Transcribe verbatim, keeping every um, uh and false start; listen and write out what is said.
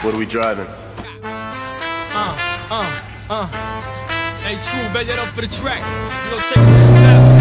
What are we driving? Uh, uh, uh. Hey, True, bet that up for the track. You gonna take it to the top.